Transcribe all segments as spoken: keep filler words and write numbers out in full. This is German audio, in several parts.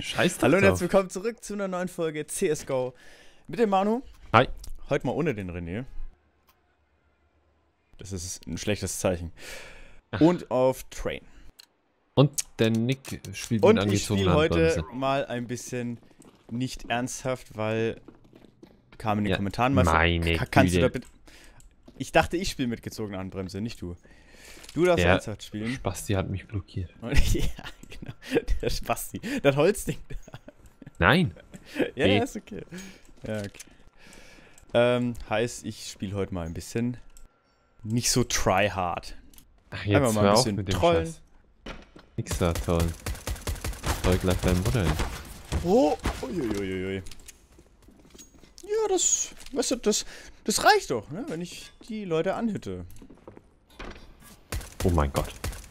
Scheiß Hallo und drauf. herzlich willkommen zurück zu einer neuen Folge C S G O mit dem Manu. Hi. Heute mal ohne den René. Das ist ein schlechtes Zeichen. Ach. Und auf Train. Und der Nick spielt Und mit ich spiele angezogener heute Handbremse. mal ein bisschen nicht ernsthaft, weil kam in den Ja, Kommentaren mal meine Ka- kannst du da Güte. bitte. Ich dachte, ich spiele mit gezogener Handbremse, nicht du. Du darfst Der ernsthaft spielen. Spasti hat mich blockiert. Und, ja, genau. Der Spasti. Das Holzding. Nein. Ja, Nee. ja, ist okay. Ja, okay. Ähm, heißt, ich spiele heute mal ein bisschen nicht so tryhard. Ach, Einfach jetzt mal ein hör auf bisschen mit dem trollen. Scheiß. Nix da toll. Soll gleich deine Mutter hin. Oh, uiuiuiui. Ja, das, weißt du, das, das reicht doch, ne, wenn ich die Leute anhitte. Oh mein Gott.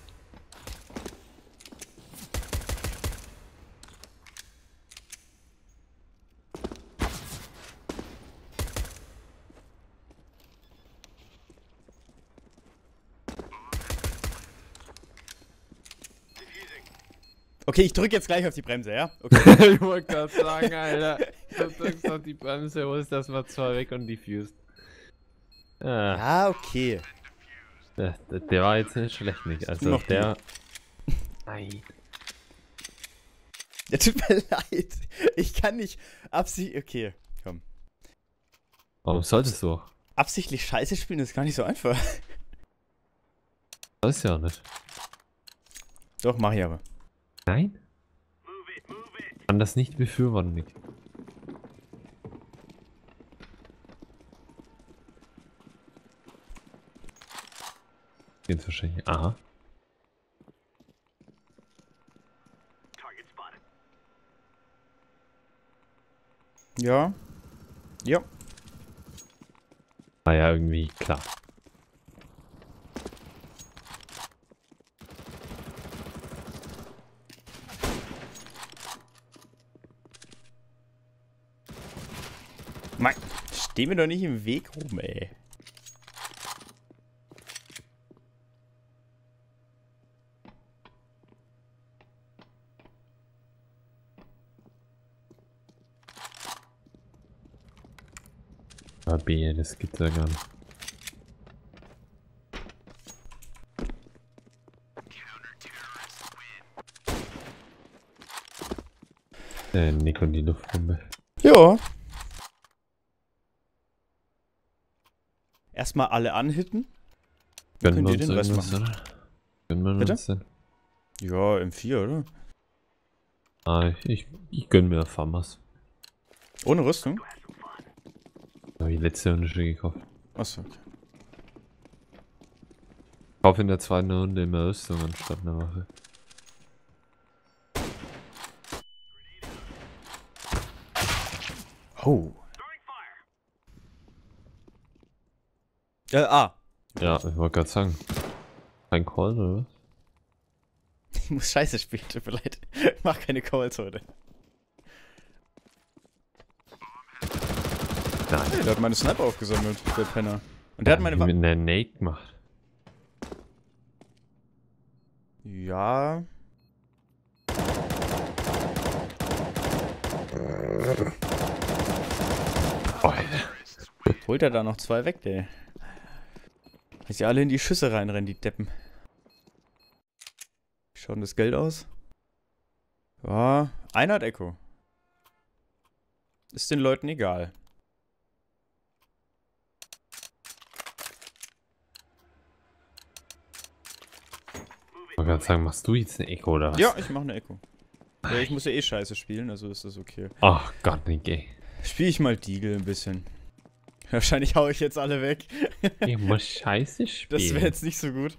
Okay, ich drücke jetzt gleich auf die Bremse, ja? Okay. Ich wollte gerade sagen, Alter. Du drückst auf die Bremse, holst das mal zwei weg und diffused. Ah, Ja, okay. der, der, der war jetzt nicht schlecht, nicht. Also Noch der... Nein. Ja, tut mir leid. Ich kann nicht absichtlich. Okay, komm. Warum solltest du auch? Absichtlich Scheiße spielen ist gar nicht so einfach. Das ist ja nicht. Doch, mach ich aber. Nein? Kann das nicht befürworten, Nick. Jetzt wahrscheinlich. Aha. Ja. Ja. War ja irgendwie klar. Mann, steh mir doch nicht im Weg rum, ey. Aber B, das gibt's ja gar nicht. Äh, Nick und die Luftbombe. Ja. Erstmal alle anhitten. Dann Gönnen könnt wir ihr uns den Rest irgendwas, machen. oder? Gönnen wir Bitte? uns denn? Ja, M vier, oder? Ah, ich, ich, ich gönn mir Farmers. Ohne Rüstung? Habe ich letzte Runde schon gekauft. Achso, okay. Ich kaufe in der zweiten Runde immer Rüstung anstatt einer Waffe. Oh. Äh, ah. Ja, ich wollte gerade sagen. Kein Call oder was? Ich muss Scheiße spielen, tut mir leid. Ich mach keine Calls heute. Nein. Hey, der hat meine Sniper aufgesammelt, der Penner. Und der hat meine mit Waffe. einer Nate gemacht. Ja. Oh, Alter. Holt er da noch zwei weg, der. Dass die alle in die Schüsse reinrennen, die Deppen. Wie schaut denn das Geld aus? Ja, einer hat Echo. Ist den Leuten egal. Ich wollte gerade sagen, machst du jetzt eine Echo oder was? Ja, ich mache eine Echo. Ja, ich muss ja eh Scheiße spielen, also ist das okay. Ach Gott, Nick, ey. Spiele ich mal Deagle ein bisschen. Wahrscheinlich hau ich jetzt alle weg. Ich muss Scheiße spielen. Das wäre jetzt nicht so gut.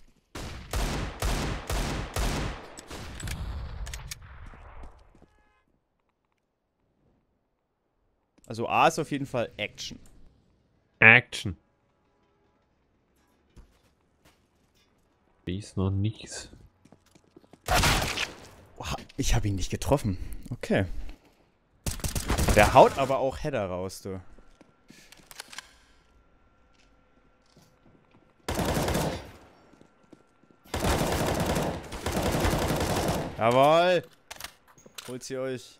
Also A ist auf jeden Fall Action. Action. B ist noch nichts. Boah, ich habe ihn nicht getroffen. Okay. Der haut aber auch Header raus, du. Jawohl. Holt sie euch.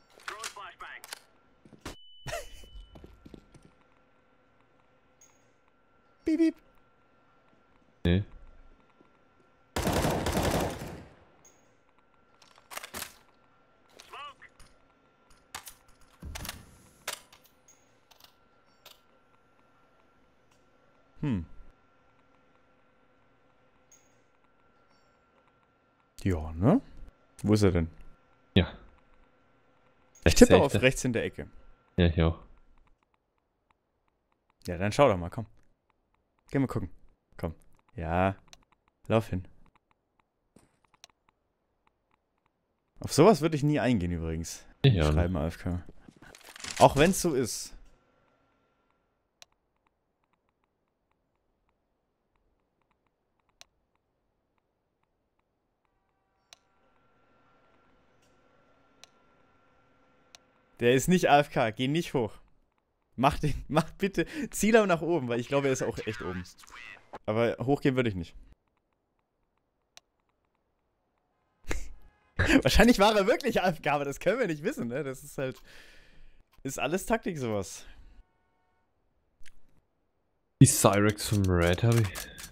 Piep, piep. Nee. Hm. Ja, ne? Wo ist er denn? Ja. Ich tippe auf rechts in der Ecke. Ja, ich auch. Ja, dann schau doch mal, komm. Geh mal gucken. Komm. Ja. Lauf hin. Auf sowas würde ich nie eingehen übrigens. Ja, Schreiben A F K. Auch wenn es so ist. Der ist nicht A F K. Geh nicht hoch. Mach den, mach bitte, ziel aber nach oben, weil ich glaube, er ist auch echt oben. Aber hochgehen würde ich nicht. Wahrscheinlich war er wirklich A F K, aber das können wir nicht wissen, ne? Das ist halt, ist alles Taktik sowas. Die Cyrex vom Red habe ich.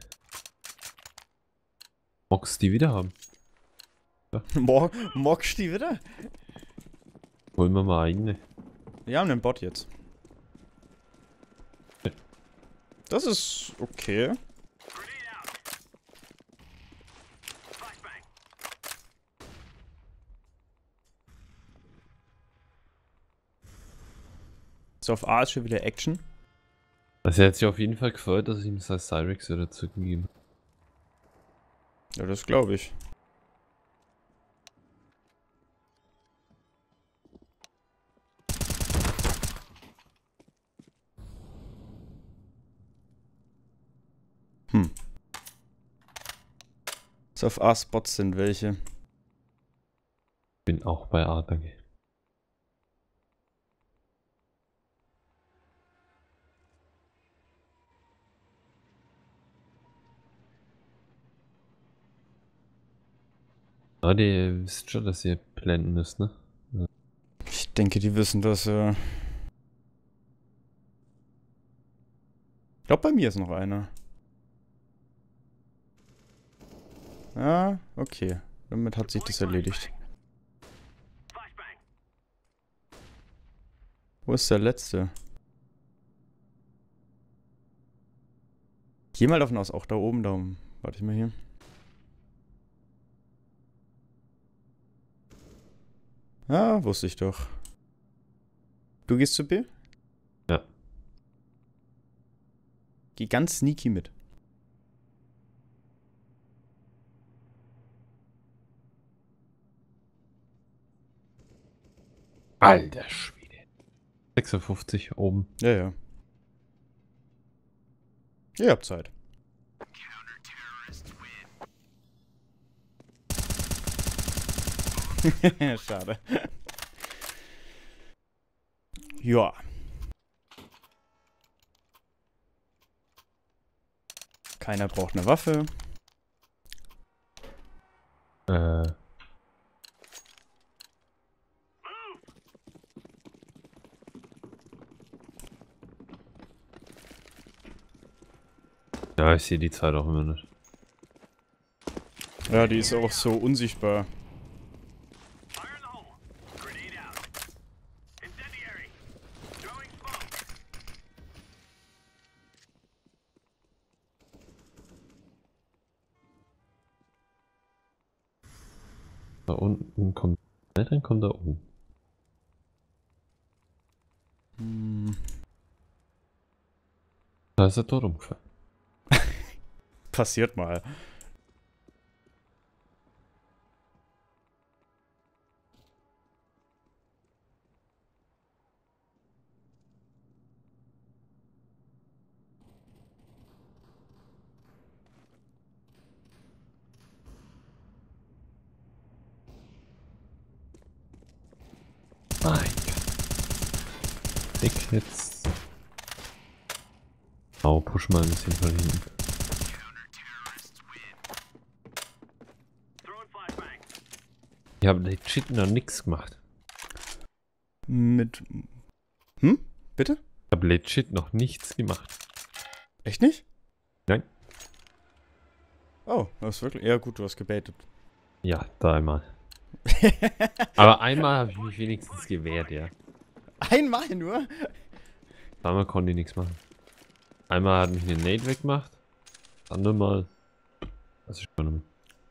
Mox die wieder haben. Ja. Mo Mockst die wieder? Holen wir mal eigene. Wir haben einen Bot jetzt. Das ist okay. So, auf A ist schon wieder Action. Also er hat sich auf jeden Fall gefreut, dass ich ihm das Cyrex wieder zurückgegeben habe. Ja, das glaube ich. Hm. So, auf A-Spots sind welche. Bin auch bei A, danke. Ah, die wisst schon, dass ihr blenden müsst, ne? Ja. Ich denke, die wissen das, ja. Ich glaube, bei mir ist noch einer. Ja, okay. Damit hat sich das erledigt. Wo ist der letzte? Ich geh mal davon aus, auch da oben, da oben. Warte ich mal hier. Ja, wusste ich doch. Du gehst zu B? Ja. Geh ganz sneaky mit. Alter Schwede. sechsundfünfzig oben. Ja, ja. Ihr habt Zeit. Schade. Ja. Keiner braucht eine Waffe. Äh. Ja, ich sehe die Zeit auch immer nicht. Ja, die ist auch so unsichtbar. Da unten kommt. Ne, dann kommt da oben. Hm. Da ist er tot umgefallen. Passiert mal. Mein Gott. Ich jetzt. Oh, push mal ein bisschen von hinten. Ich habe legit noch nichts gemacht. mit... Hm? Bitte? Ich habe legit noch nichts gemacht. Echt nicht? Nein. Oh, das ist wirklich... Ja gut, du hast gebaitet. Ja, dreimal. Aber einmal habe ich mich wenigstens gewehrt, ja. Einmal nur? Zweimal konnte ich nichts machen. Einmal hat mich eine Nade weggemacht. Das andere Mal... Das ist schon...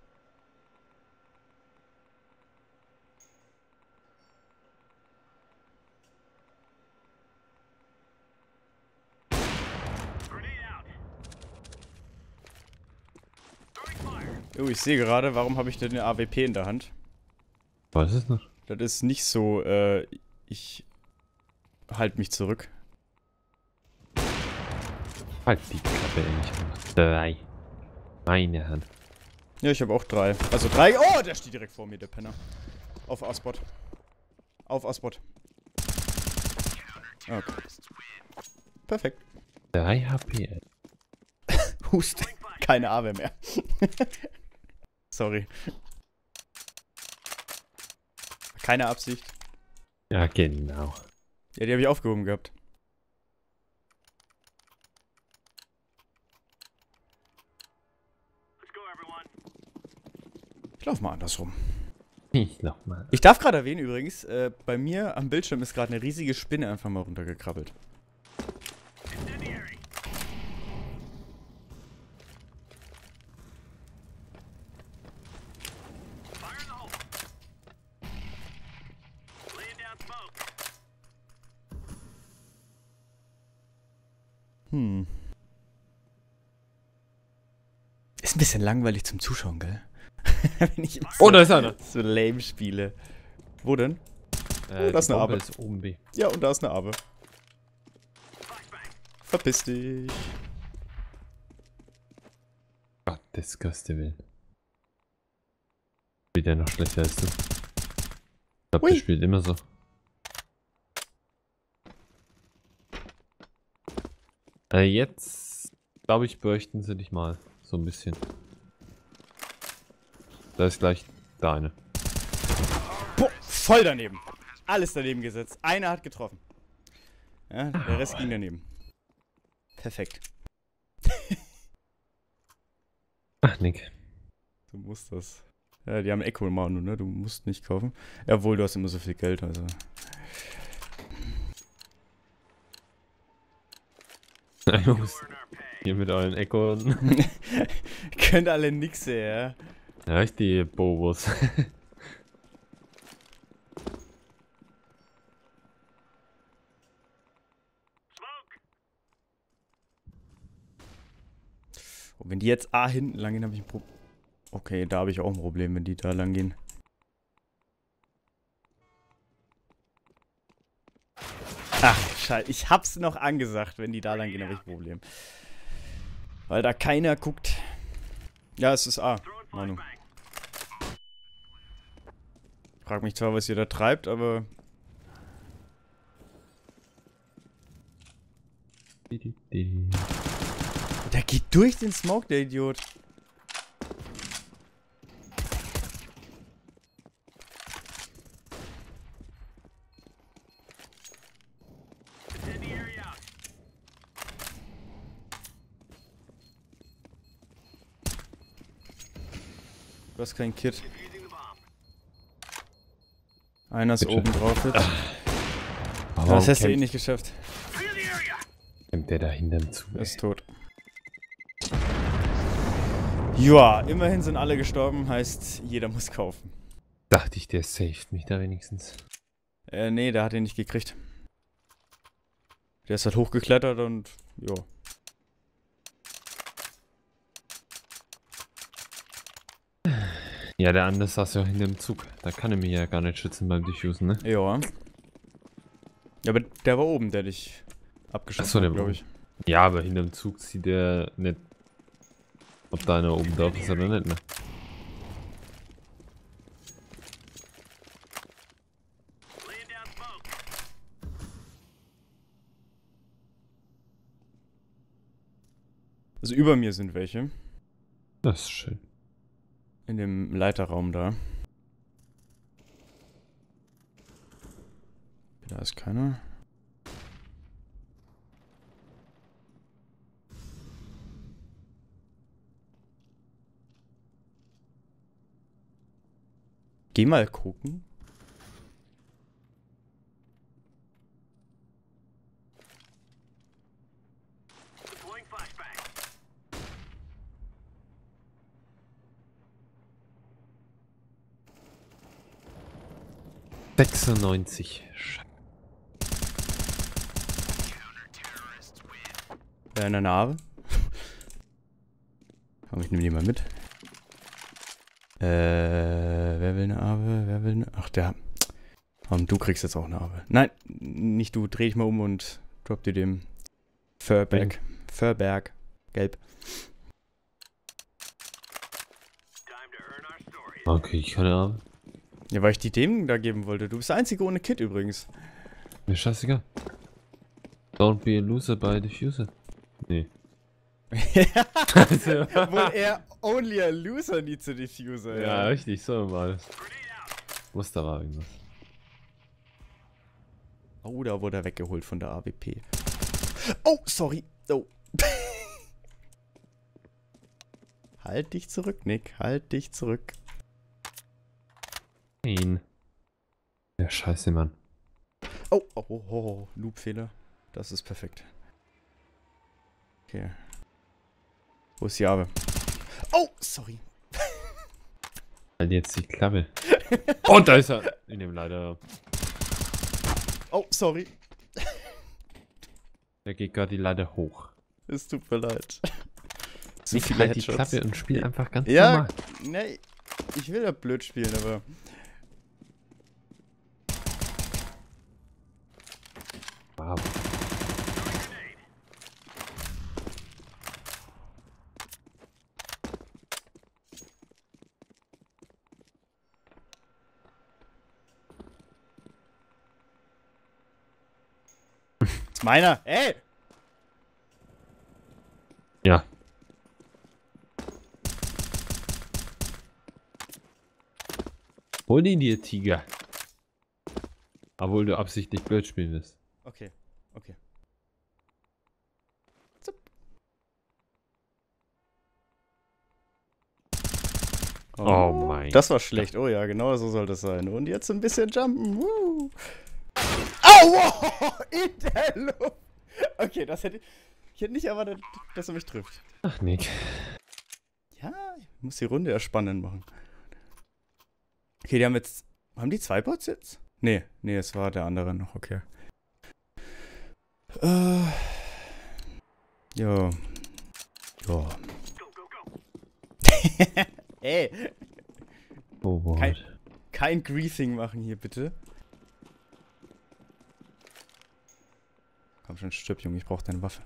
Oh, ich sehe gerade, warum habe ich denn eine A W P in der Hand? Was ist noch? Das ist nicht so, äh, ich halte mich zurück. Halt die Klappe, ey. Ich hab drei. Meine Hand. Ja, ich habe auch drei. Also drei. Oh, der steht direkt vor mir, der Penner. Auf A-Spot. Auf A-Spot. Okay. Perfekt. drei H P, ey. Hust. Keine A W M mehr. Sorry. Keine Absicht. Ja, genau. Ja, die habe ich aufgehoben gehabt. Ich lauf mal andersrum. Ich lauf mal. Ich darf gerade erwähnen übrigens, äh, bei mir am Bildschirm ist gerade eine riesige Spinne einfach mal runtergekrabbelt. Hm. Ist ein bisschen langweilig zum Zuschauen, gell? Wenn ich Oh, so, da ist einer. so lame spiele. Wo denn? Äh, Oh, das ist eine Bombe Abe. ist oben B. Ja, und da ist eine Abe. Verpiss dich. Gottes Köste will. Spielt der noch schlechter als du? Ich glaube, der spielt immer so. Äh, jetzt glaube ich, bräuchten sie dich mal. So ein bisschen. Da ist gleich da eine. Boah, voll daneben. Alles daneben gesetzt. Einer hat getroffen. Ja, der Rest ging daneben. Perfekt. Ach, Nick. Du musst das. Ja, die haben Echo im Manu, ne? Du musst nicht kaufen. Jawohl, du hast immer so viel Geld, also. Hier mit euren Echo. Könnt alle nix, ja. Ja, ich die Bobos. Und wenn die jetzt A hinten lang gehen, habe ich ein Problem. Okay, da habe ich auch ein Problem, wenn die da lang gehen. Ach, scheiße. Ich hab's noch angesagt, wenn die da lang gehen, habe ich ein Problem. Weil da keiner guckt. Ja, es ist A. Manu. Frag mich zwar, was ihr da treibt, aber... Der geht durch den Smoke, der Idiot. Du hast kein Kit. Einer ist Bitte. oben drauf jetzt. Warum Das hast du eh kämpft- nicht geschafft. kämpft der da hinterm zu? Er ist tot. Ja, immerhin sind alle gestorben, heißt, jeder muss kaufen. Dachte ich, der saved mich da wenigstens. Äh, nee, der hat ihn nicht gekriegt. Der ist halt hochgeklettert und, jo. Ja, der andere saß ja hinter dem Zug. Da kann er mich ja gar nicht schützen beim Diffusen, ne? Ja. Ja, aber der war oben, der dich Ach abgeschossen so, der hat, war glaube ich. Ja, aber hinterm Zug sieht er nicht, ob da einer oben drauf ist oder nicht, ne? Also über mir sind welche. Das ist schön. In dem Leiterraum da. Da ist keiner. Geh mal gucken. sechsundneunzig. Scheiße. Wer in der Narbe? Komm, ich nehme die mal mit. Äh, wer will eine Narbe? Wer will eine... Ach, der... Komm, du kriegst jetzt auch eine Narbe. Nein, nicht du. Dreh dich mal um und drop dir dem Furberg. Furberg. Gelb. Okay, ich keine Ahnung. Ja, weil ich die dem da geben wollte. Du bist der Einzige ohne Kit übrigens. Mir scheißegal. Don't be a loser by diffuser. Nee. Wohl eher only a loser needs a diffuser. Ja, Ja, richtig, so war das. Muss da war irgendwas. Oh, da wurde er weggeholt von der A W P. Oh, sorry. Oh. Halt dich zurück, Nick. Halt dich zurück. Nein. Ja, scheiße, Mann. Oh, oh, oh, oh. Loop-Fehler. Das ist perfekt. Okay. Wo ist die Abe? Oh, sorry. Halt jetzt die Klappe. Und da ist er. Ich nehme leider. Oh, sorry. Da geht gerade die Leiter hoch. Es tut mir leid. Zu Ich viele halt die Headshots. Klappe und spiel einfach ganz Ja, normal. nee. Ich will ja blöd spielen, aber... Wow. Ist meiner. Ey! Ja. Hol ihn dir, Tiger. Obwohl du absichtlich blöd spielen willst. Okay, okay. Zup. Oh mein Das war schlecht. Oh ja, genau so soll das sein. Und jetzt ein bisschen jumpen. Woo. Au! Wow, in der Luft. Okay, das hätte ich... Ich hätte nicht erwartet, dass er mich trifft. Ach, Nick. Ja, ich muss die Runde erst spannend machen. Okay, die haben jetzt... Haben die zwei Bots jetzt? Nee, nee, es war der andere noch, okay. Äh... Ja. Ja. Ey! Oh, boah. Kein, kein Greasing machen hier, bitte. Komm schon, stirb, Junge, ich brauch deine Waffe.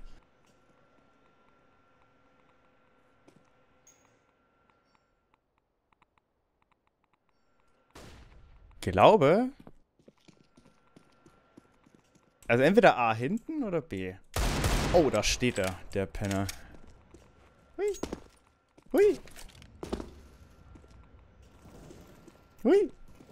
Glaube. Also entweder A hinten oder B. Oh, da steht er, der Penner. Hui. Hui. Hui.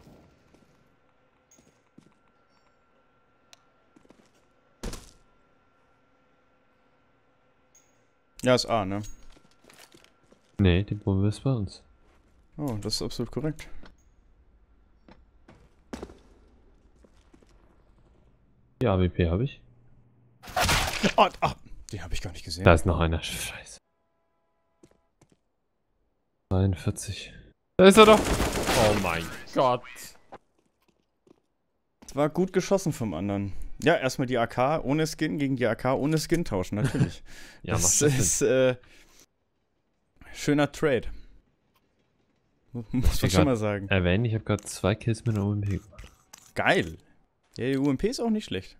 Ja, ist A, ne? Nee, die Bombe ist bei uns. Oh, das ist absolut korrekt. Ja, A W P habe ich. Oh, ah, den habe ich gar nicht gesehen. Da ist noch einer. Scheiße. dreiundvierzig. Da ist er doch. Oh mein Gott. Das war gut geschossen vom anderen. Ja, erstmal die A K ohne Skin gegen die A K ohne Skin tauschen, natürlich. Ja, das macht das ist äh, schöner Trade. Muss man Ich schon mal sagen. Erwähnen, ich habe gerade zwei Kills mit einer O M P gemacht. Geil. Ja, die U M P ist auch nicht schlecht.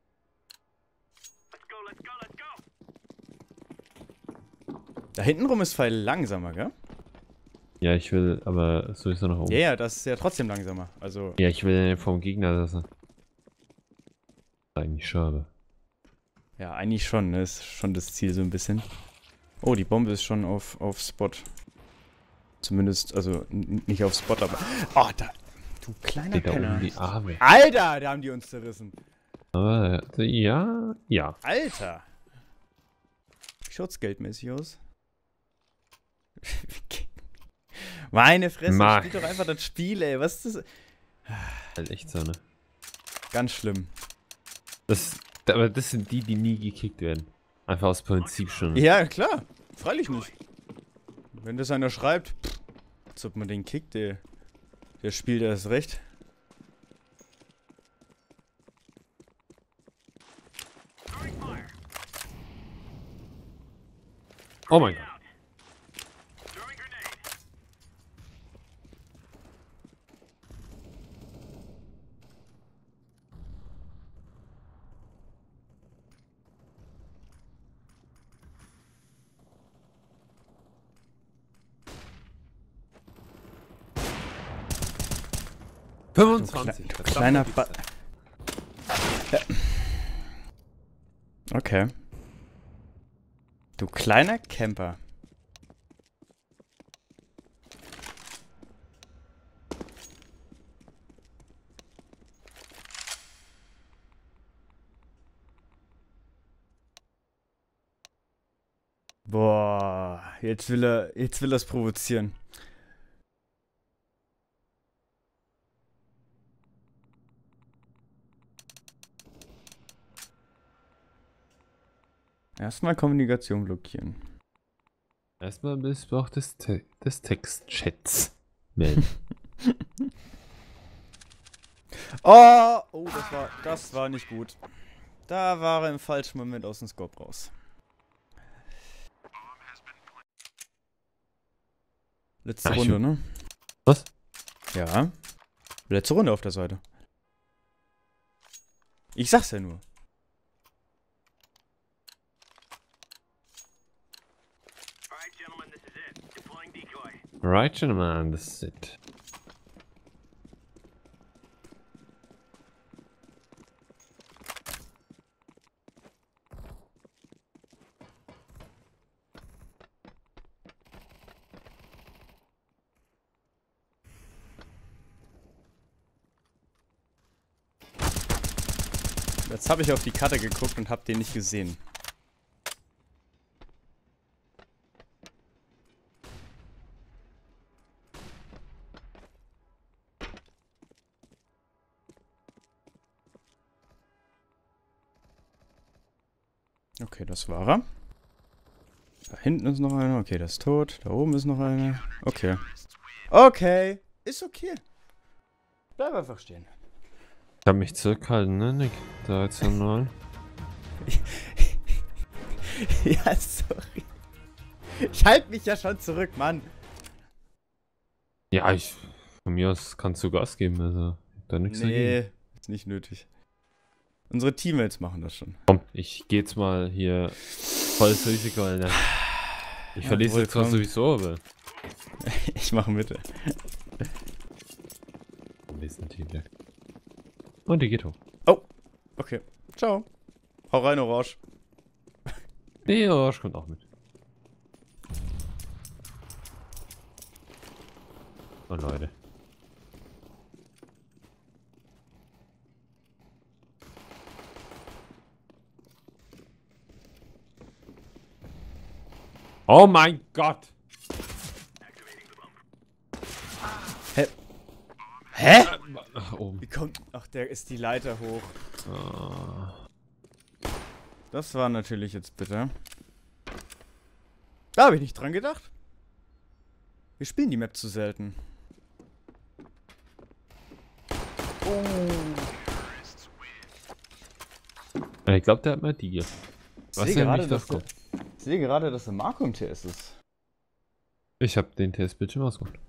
Da hinten rum ist Pfeil langsamer, gell? Ja, ich will, aber sowieso nach oben. Ja, ja, das ist ja trotzdem langsamer. Also. Ja, ich will vom Gegner, dass er. Eigentlich schade. Ja, eigentlich schon, ne? Ist schon das Ziel so ein bisschen. Oh, die Bombe ist schon auf, auf Spot. Zumindest, also n- nicht auf Spot, aber. Oh, da. Du kleiner Steht da Penner. oben die Arme. Alter, da haben die uns zerrissen. Aber äh, ja, ja. Alter! Wie schaut's geldmäßig aus? Meine Fresse, Mark. spiel doch einfach das Spiel, ey. Was ist das? Halt echt so, ne? Ganz schlimm. Das, aber das sind die, die nie gekickt werden. Einfach aus Prinzip schon. Ja, klar. Freilich nicht. Wenn das einer schreibt, pff, als ob man den kickt, ey. Der spielt erst recht. Oh mein Gott. fünfundzwanzig. Du kleiner Ba... Ja. Okay. Du kleiner Camper. Boah, jetzt will er, jetzt will er es provozieren. Erstmal Kommunikation blockieren. Erstmal Missbrauch des, Te des Textchats. Man. Oh, oh, das war, das war nicht gut. Da war er im falschen Moment aus dem Scope raus. Letzte Ach, Runde, ich- ne? Was? Ja. Letzte Runde auf der Seite. Ich sag's ja nur. Right, gentlemen, this is it. Jetzt habe ich auf die Karte geguckt und hab den nicht gesehen. Okay, das war er. Da hinten ist noch einer. Okay, das ist tot. Da oben ist noch einer. Okay. Okay. Ist okay. Bleib einfach stehen. Ich kann mich zurückhalten, ne, Nick? dreizehn neun. Ja, sorry. Ich halte mich ja schon zurück, Mann. Ja, ich. Von mir aus kannst du Gas geben, also. Da nichts dagegen. Nee, ist nicht nötig. Unsere Teammates machen das schon. Komm, ich geh jetzt mal hier volles Risiko, Alter. Ich Ja, verlese wohl, jetzt zwar komm. sowieso, aber. Ich mache Mitte. Nächsten Teamwerk. Und die geht hoch. Okay. Ciao. Hau rein, Orange. Nee, Orange kommt auch mit. Oh Leute. Oh mein Gott! Hä? Hä? Ach, oben. Wie kommt... Ach, der ist die Leiter hoch. Ah. Das war natürlich jetzt bitter. Da habe ich nicht dran gedacht. Wir spielen die Map zu selten. Oh. Ich glaube, der hat mal die hier. Ich Was sehe ja gerade, nicht dass drauf der, ich sehe gerade, dass der Marco im T S ist. Ich habe den T S-Bildschirm ausgemacht.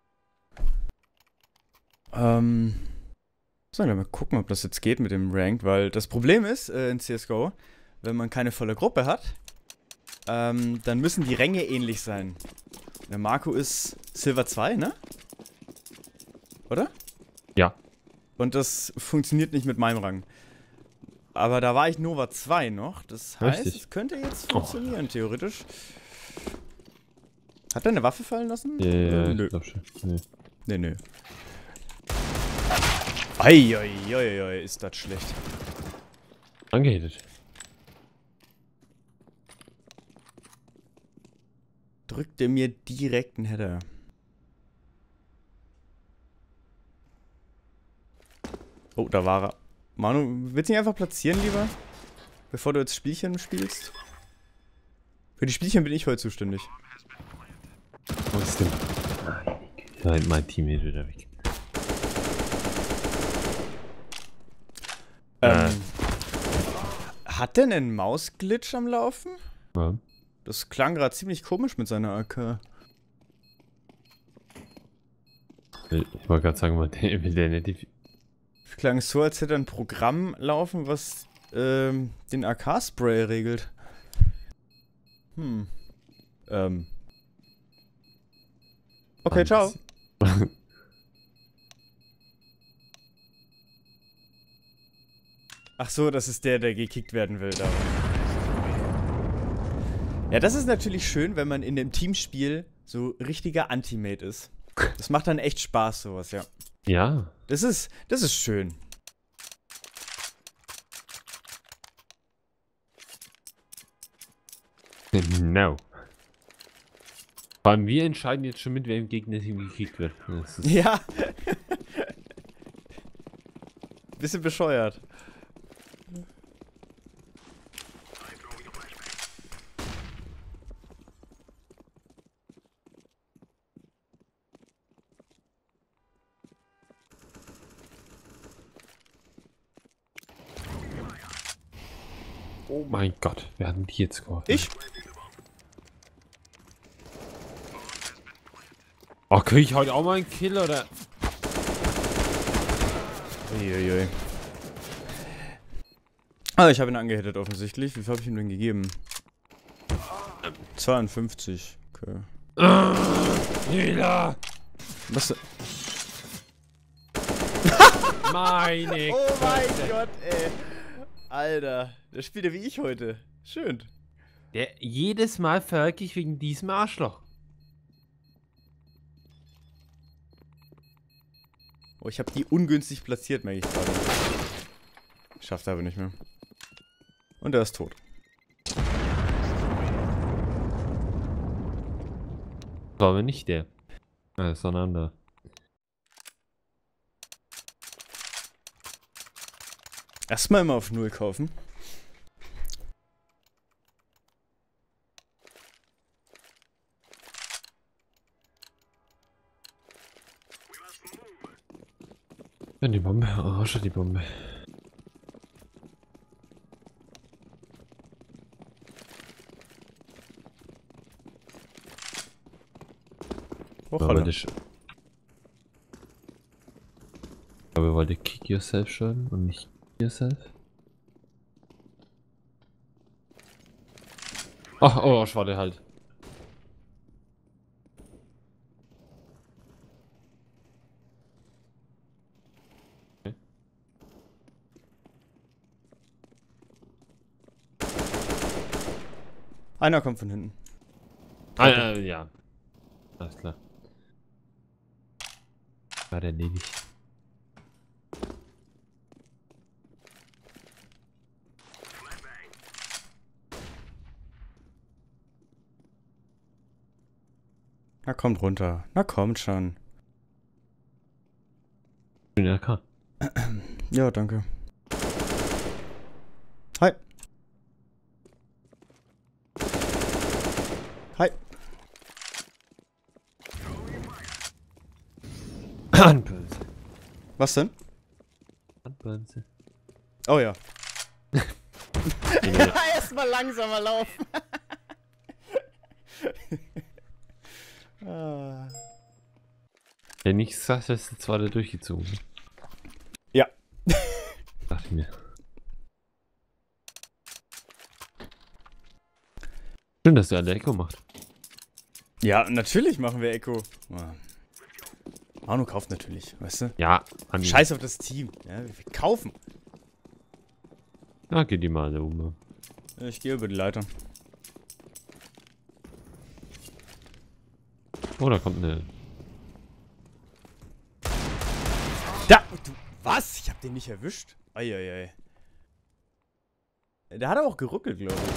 Ähm... Sollen wir mal gucken, ob das jetzt geht mit dem Ranked, weil das Problem ist äh, in C S G O, wenn man keine volle Gruppe hat, ähm, dann müssen die Ränge ähnlich sein. Der Marco ist Silver zwei, ne? Oder? Ja. Und das funktioniert nicht mit meinem Rang. Aber da war ich Nova zwei noch, das heißt, Richtig. es könnte jetzt Oh. funktionieren, theoretisch. Hat er eine Waffe fallen lassen? Ja, ja, Äh, ich nö. glaub schon. Nee. Nee, nö. Eieieiei, ist das schlecht. Angehittet. Drückt er mir direkt einen Header. Oh, da war er. Manu, willst du ihn einfach platzieren lieber? Bevor du jetzt Spielchen spielst? Für die Spielchen bin ich heute zuständig. Wo ist denn? Nein, mein Team ist wieder weg. Ähm, Äh. Hat der einen Mausglitch am Laufen? Ja. Das klang gerade ziemlich komisch mit seiner A K. Ich wollte gerade sagen, will der, will der nicht. Klang so, als hätte er ein Programm laufen, was ähm, den A K-Spray regelt. Hm. Ähm. Okay, ciao. Ach so, das ist der, der gekickt werden will. Darum. Ja, das ist natürlich schön, wenn man in dem Teamspiel so richtiger Anti-Mate ist. Das macht dann echt Spaß, sowas, ja. Ja. Das ist, das ist schön. No. Vor allem wir entscheiden jetzt schon mit, wer im Gegner-Team gekickt wird. Das ist Ja. Bisschen bescheuert. Oh mein Gott, wer hat denn die jetzt geworfen? Ich? Oh, krieg ich heute auch mal einen Kill, oder? Uiuiui. Ah, ich habe ihn angehittet offensichtlich. Wie viel habe ich ihm denn gegeben? zweiundfünfzig. Okay. Hila! Was? Meine Oh mein Güte. Gott, ey. Alter, der spielt ja wie ich heute. Schön. Der jedes Mal verrecke ich wegen diesem Arschloch. Oh, ich habe die ungünstig platziert, merke ich gerade. Schafft er aber nicht mehr. Und er ist tot. War aber nicht der. Äh, sondern der. Erstmal immer auf Null kaufen. Ja, die Bombe. Oh, schon die Bombe. Och, Aber Alter. das. Aber wir wollten Kick Yourself schon und nicht Kick Yourself. Ach, oh, schade halt. Okay. Einer kommt von hinten. Ah, äh, ja. Alles klar. War der erledigt. Na kommt runter. Na kommt schon. Ich bin R K. Ja, danke. Hi. Hi. Handbörse. Was denn? Handbörse. Oh ja. Ja. Erstmal langsamer laufen. ah. Ja, nichts sagt, dass jetzt war der durchgezogen. Ja. Dachte ich mir. Schön, dass der alle Echo macht. Ja, natürlich machen wir Echo. Ah. Manu kauft natürlich, weißt du? Ja, an Scheiß auf das Team. Ja, wir kaufen. Na, geht die mal alle um. Ich gehe über die Leiter. Oh, da kommt eine. Da! Du, was? Ich hab den nicht erwischt? Eieiei. Der hat auch geruckelt, glaube ich.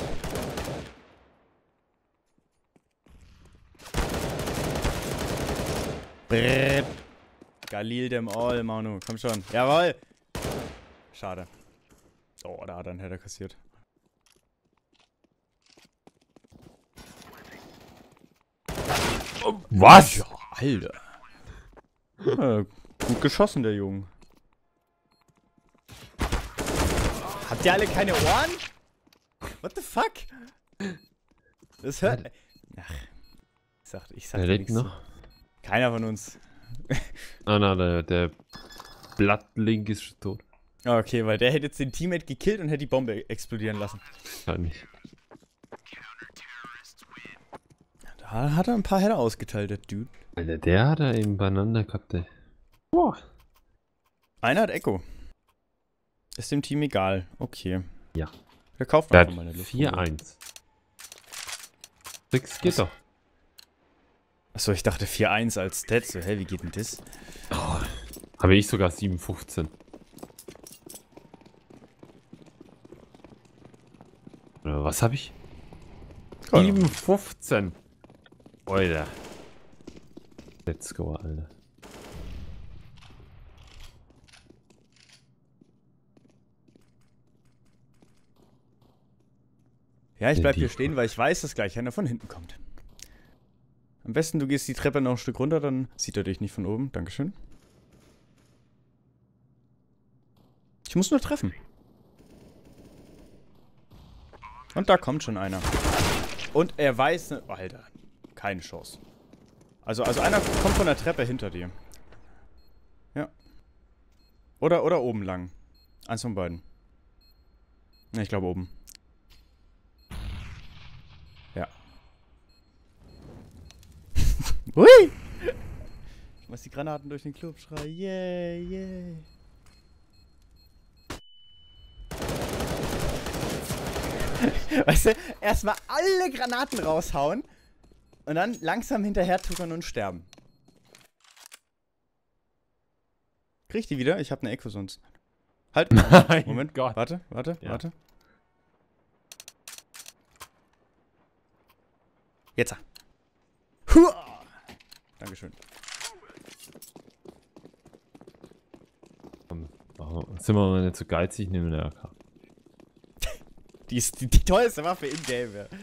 Brrrt. Galil dem All, Manu. Komm schon. Jawohl. Schade. Oh, da hat er einen Header kassiert. Oh, was? Ja, Alter. Ja, gut geschossen, der Junge. Habt ihr alle keine Ohren? What the fuck? Das hört... Ach. Ich sag, ich sag Der dir lebt nichts. noch. Keiner von uns. Ah, na, der, der Blatt-Link ist schon tot. Okay, weil der hätte jetzt den Teammate gekillt und hätte die Bombe explodieren lassen. Kann nicht. Da hat er ein paar Header ausgeteilt, der Dude. Alter, der hat er eben beieinander gehabt, ey. Boah. Einer hat Echo. Ist dem Team egal. Okay. Ja. Wir kaufen Der einfach hat mal eine Luft. vier eins. sechs geht doch. Achso, ich dachte vier eins als Stat. So, hä, wie geht denn das? Oh, habe ich sogar sieben fünfzehn. Oder was habe ich? sieben fünfzehn. Alter. Let's go, Alter. Ja, ich Nee, bleib die- hier stehen, weil ich weiß, dass gleich einer von hinten kommt. Am besten, du gehst die Treppe noch ein Stück runter, dann sieht er dich nicht von oben. Dankeschön. Ich muss nur treffen. Und da kommt schon einer. Und er weiß... Ne, oh, Alter, keine Chance. Also, also einer kommt von der Treppe hinter dir. Ja. Oder, oder oben lang. Eins von beiden. Ne, ich glaube oben. Ja. Hui! Ich muss die Granaten durch den Club schreien. Yeah, yeah. Weißt du, erstmal alle Granaten raushauen und dann langsam hinterher tuckern und sterben. Krieg ich die wieder? Ich habe eine Echo sonst. Halt. Nein, Moment, Gott. warte, warte, Ja. warte. Jetzt. Huah! Dankeschön. Komm, warum- sind wir mal nicht so geizig, nehmen wir eine A K. Die ist die, die teuerste Waffe in Game, ja.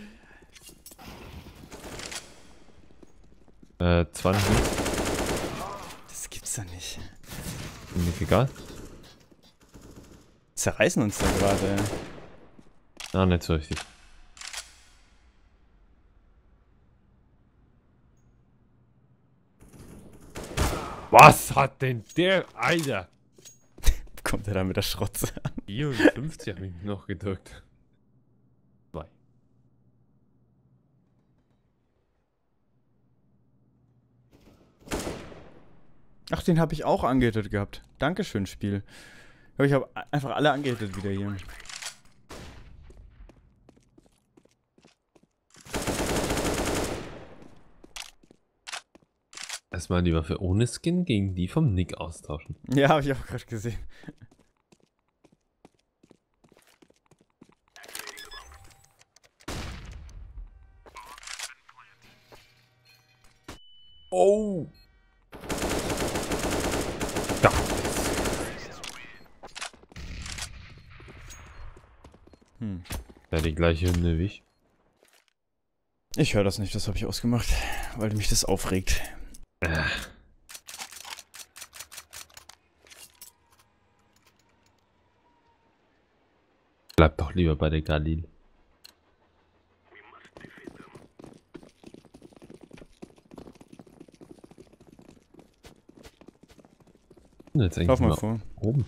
Äh, zwanzig. Das gibt's doch nicht. Nicht egal. Zerreißen uns da gerade. Ah, nicht so richtig. Was hat denn der, Alter? Kommt er da mit der Schrotze an? vierundfünfzig habe ich noch gedrückt. Zwei. Ach, den habe ich auch angehittet gehabt. Dankeschön, Spiel. Ja, ich habe einfach alle angehittet wieder hier. Erstmal die Waffe ohne Skin gegen die vom Nick austauschen. Ja, habe ich auch gerade gesehen. Oh! Da. Hm. Ja, die gleiche Hymne wie ich. Ich höre das nicht, das habe ich ausgemacht, weil mich das aufregt. Äh. Bleib doch lieber bei der Galil. Jetzt eigentlich Lauf mal mal vor. oben.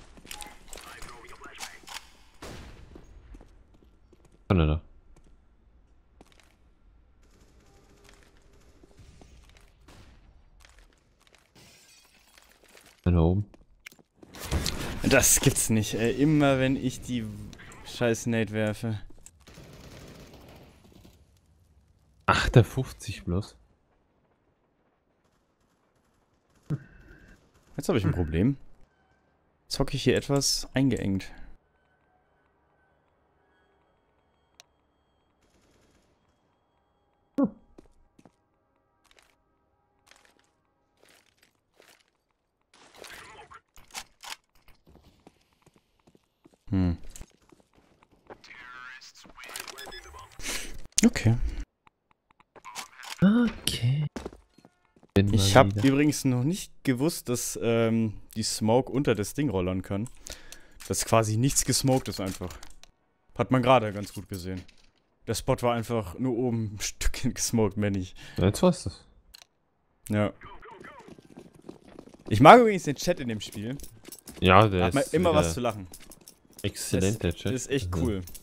Kann er da? Einer oben. Das gibt's nicht, ey. Immer wenn ich die scheiß Nate werfe. achtundfünfzig bloß. Jetzt habe ich ein Problem. Zocke ich hier etwas eingeengt. Hm. Okay. Okay. Bin Ich mal habe wieder. übrigens noch nicht gewusst, dass ähm, die Smoke unter das Ding rollern kann. Dass quasi nichts gesmoked ist einfach. Hat man gerade ganz gut gesehen. Der Spot war einfach nur oben ein Stückchen gesmoked, mehr nicht. Ja, jetzt weißt du's. Ja. Ich mag übrigens den Chat in dem Spiel. Ja, Da der hat man ist immer wieder was zu lachen. exzellent, der Chat. Das ist echt Also, cool.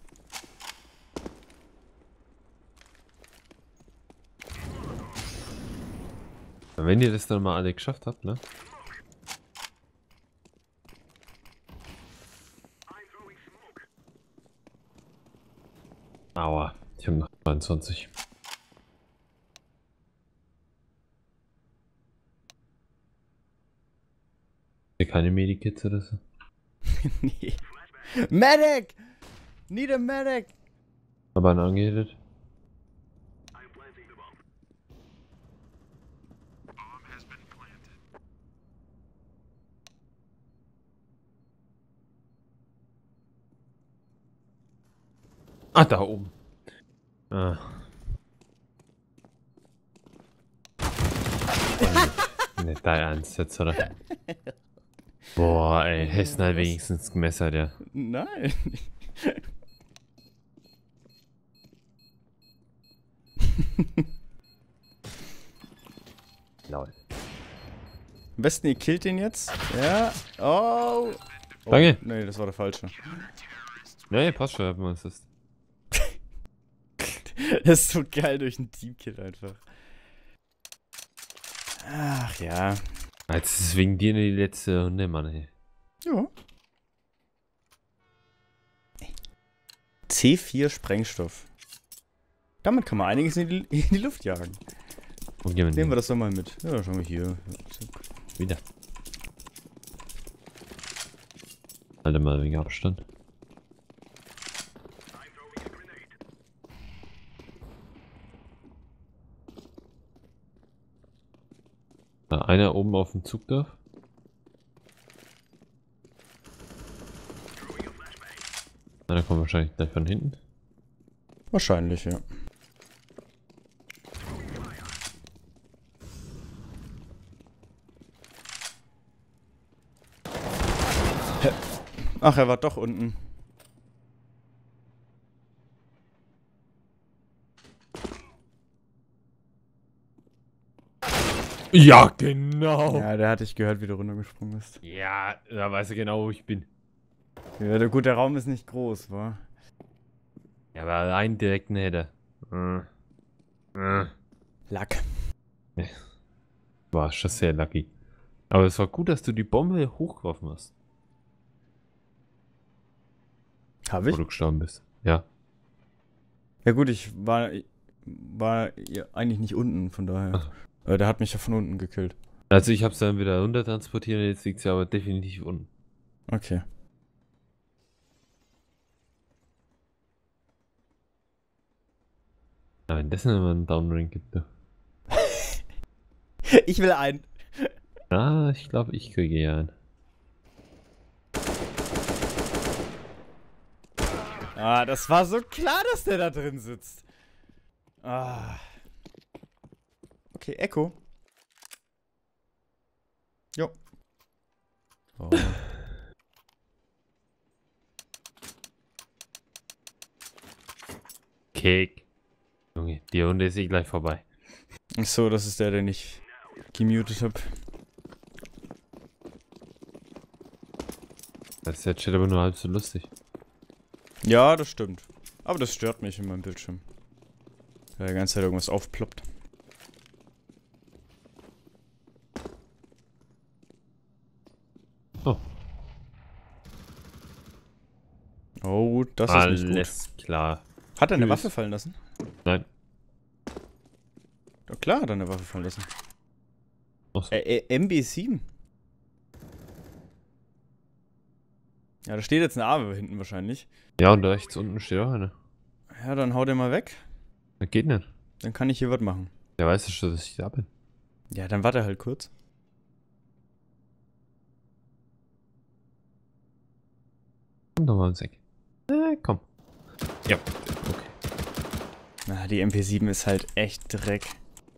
Wenn ihr das dann mal alle geschafft habt, ne? Aua, ich habe noch zweiundzwanzig. Hier keine Medikits oder so. Nee. Medic! Need a medic! Aber einen angehittet. Ah, da oben. Ah. Oh, nicht, nicht dein Ernst jetzt, oder? Boah, ey, Hessen hat wenigstens gemessert, ja. Nein. Lol. Am besten ihr killt den jetzt. Ja. Oh. oh. Danke. Nee, das war der falsche. Nee, passt schon, wenn man es ist. Das ist so geil durch einen Teamkill einfach. Ach ja. Jetzt ist wegen dir die letzte Runde, Mann, ey. Ja. C vier Sprengstoff. Damit kann man einiges in die, in die Luft jagen. Wo gehen wir Nehmen wir denn? das doch mal mit. Ja, schauen wir hier. Wieder. Halte mal wegen Abstand. Da einer oben auf dem Zug darf. Einer kommt wahrscheinlich gleich von hinten. Wahrscheinlich, ja. Hä? Ach, er war doch unten. Ja, genau. Ja, der hatte ich gehört, wie du runtergesprungen bist. Ja, da weiß er genau, wo ich bin. Ja, der, gut, der Raum ist nicht groß, wa? Ja, aber allein direkt ein Header. Äh. Äh. Lack. War schon sehr lucky. Aber es war gut, dass du die Bombe hochgeworfen hast, Hab wo ich? du gestorben bist. Ja. Ja gut, ich war, war ja eigentlich nicht unten, von daher. Ach. Äh, der hat mich ja von unten gekillt. Also ich hab's dann wieder runter transportiert und jetzt liegt sie aber definitiv unten. Okay. Ja, wenn das nicht mal einen Downrank gibt, du. Ich will einen. Ah, ich glaube, ich kriege ja einen. Ah, das war so klar, dass der da drin sitzt. Ah. Okay, Echo. Jo. Oh. Kick. Junge, die Runde ist eh gleich vorbei. Ach so, das ist der, den ich gemutet hab. Das ist der Chat aber nur halb so lustig. Ja, das stimmt. Aber das stört mich in meinem Bildschirm. Weil die ganze Zeit irgendwas aufploppt. Oh. Oh, das ist nicht gut. Alles klar. Hat er eine Tschüss. Waffe fallen lassen? Nein. Ja, klar hat er eine Waffe fallen lassen. Ach so. Äh, äh, M B sieben. Ja, da steht jetzt eine Arme hinten wahrscheinlich. Ja, und da rechts unten steht auch einer. Ja, dann hau den mal weg. Das geht nicht. Dann kann ich hier was machen. Der weiß ja schon, dass ich da bin. Ja, dann warte halt kurz. Komm doch mal ins Eck. Äh, komm. Ja, okay. Na, die M P sieben ist halt echt Dreck.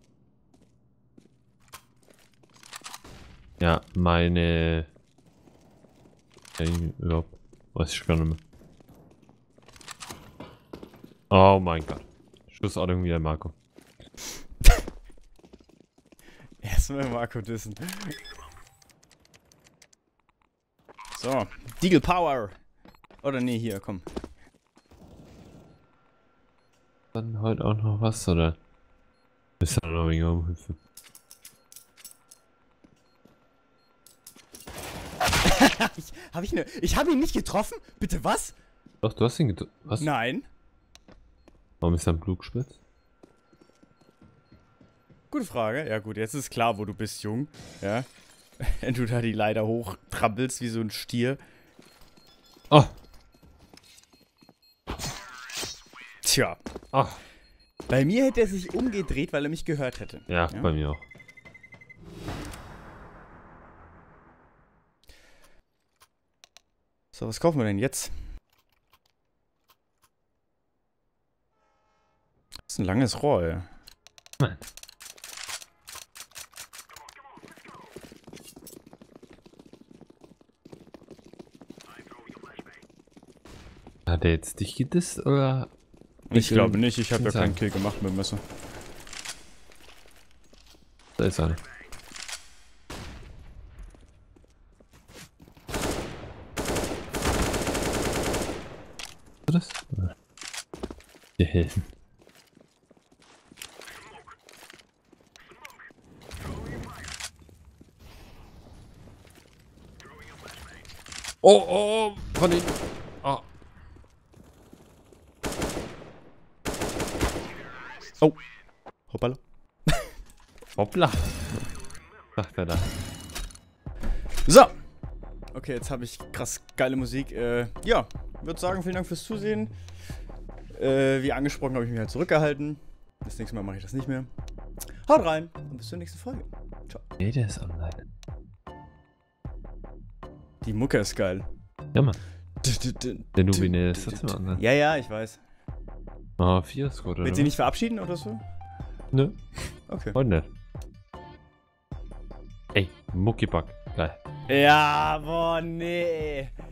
Ja, meine... Ja, überhaupt... Weiß ich gar nicht mehr. Oh mein Gott. Schussordnung wieder Marco. Erstmal Marco dissen. So, Deagle Power. Oder nee, hier, komm. Dann heute auch noch was, oder? Müssen wir noch weniger umhüpfen. ich, hab ich ne, ich habe ihn nicht getroffen? Bitte was? Doch, du hast ihn getroffen. Was? Nein. Warum ist dein Blut gespitzt? Gute Frage. Ja gut, jetzt ist klar, wo du bist, Jung. Ja. Wenn du da die Leiter hochtrampelst wie so ein Stier. Oh. Tja. Oh. Bei mir hätte er sich umgedreht, weil er mich gehört hätte. Ja, ja? bei mir auch. So, was kaufen wir denn jetzt? Das ist ein langes Rohr, ey. Nein. Hat er jetzt dich gedisst, oder? Ich glaube nicht, ich habe ja sagen. keinen Kill gemacht mit dem Messer. Da ist einer. Was ist das? Die Helden. Oh, oh, von den... Oh. Oh. Hoppala. Hoppla. Sagt er da. So. Okay, jetzt habe ich krass geile Musik. Äh, ja, würde sagen, vielen Dank fürs Zusehen. Äh, wie angesprochen, habe ich mich halt zurückgehalten. Das nächste Mal mache ich das nicht mehr. Haut rein und bis zur nächsten Folge. Ciao. Nee, der ist online. Die Mucke ist geil. Ja, Mann. Der Nubine ist trotzdem online. Ja, ja, ich weiß. Ah, vier ist gut, oder? Willst du dich nicht verabschieden oder so? Nö. Okay. Heute nicht. Ey, Muckipack. Geil. Ja, boah, nee.